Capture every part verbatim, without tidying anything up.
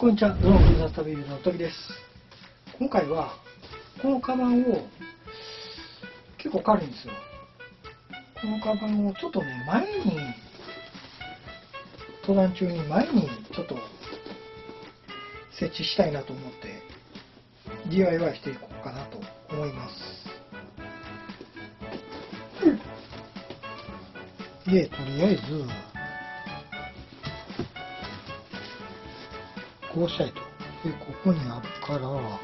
こんにちは、どうも、ふるさと旅のときです。今回は、このカバンを、結構軽いんですよ。このカバンをちょっとね、前に、登山中に前にちょっと設置したいなと思って、ディーアイワイ していこうかなと思います。で、とりあえず、こうしたいと。で、ここにあるから、こ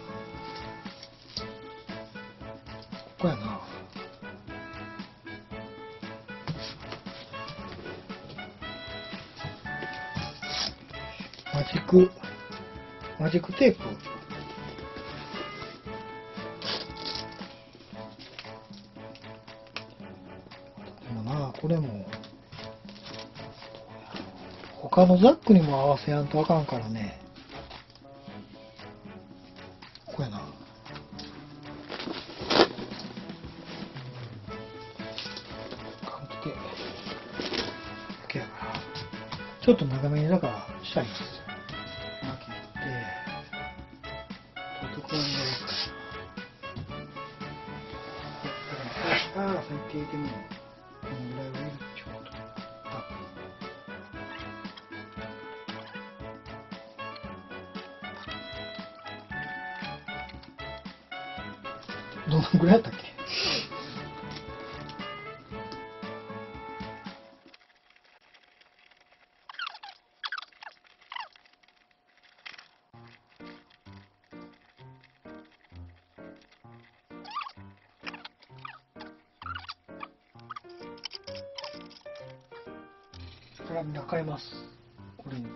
こやな。マジック、マジックテープ。でもな、これも、他のザックにも合わせやんとあかんからね。ここやな。換気で、OK やから。ちょっと長めにだからしたいんですよ。巻きって、ちょっとこれで、だから、最低でも、このぐらいはいるっていうこと。どのぐらいやったっけ？これはみんな変えます。これに。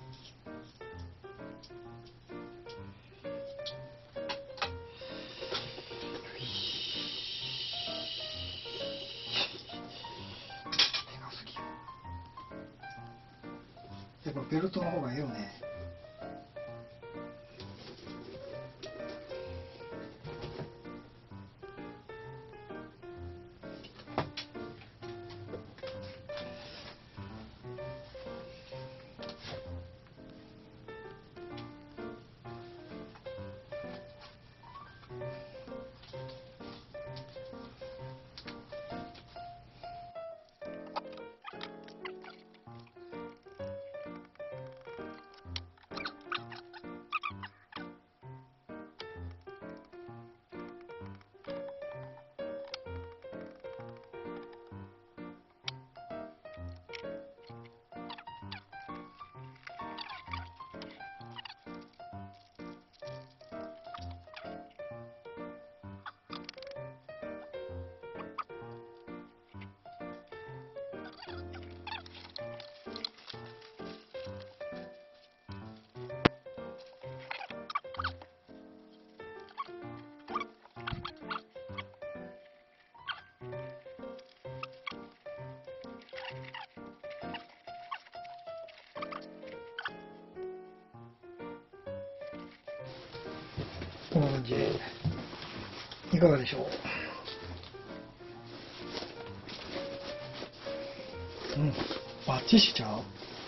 やっぱベルトの方がいいよね。こんな感じでいかがでしょう。うん、バッチしちゃう。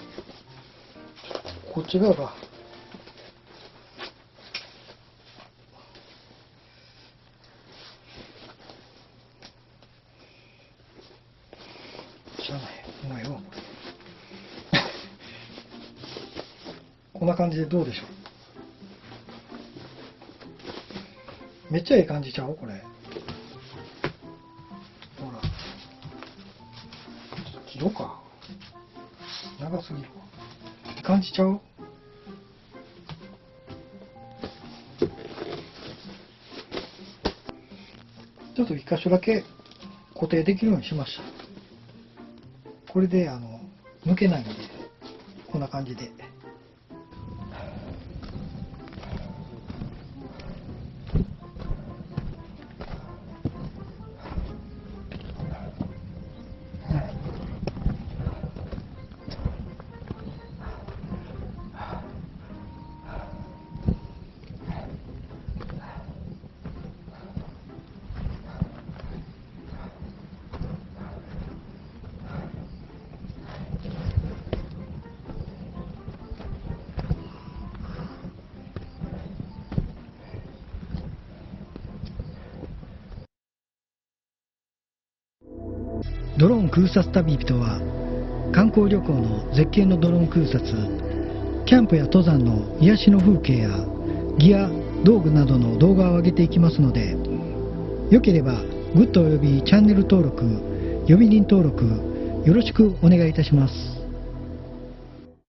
こっち側が知らない。うまいわ。こんな感じでどうでしょう。めっちゃいい感じちゃうこれ。ほら。ちょっと切ろうか。長すぎるわ。いい感じちゃう？ちょっと一箇所だけ固定できるようにしました。これであの抜けないんで、こんな感じで。 ドローン空撮旅人は観光旅行の絶景のドローン空撮、キャンプや登山の癒しの風景やギア、道具などの動画を上げていきますので、よければグッドおよびチャンネル登録、呼び鈴登録よろしくお願いいたします。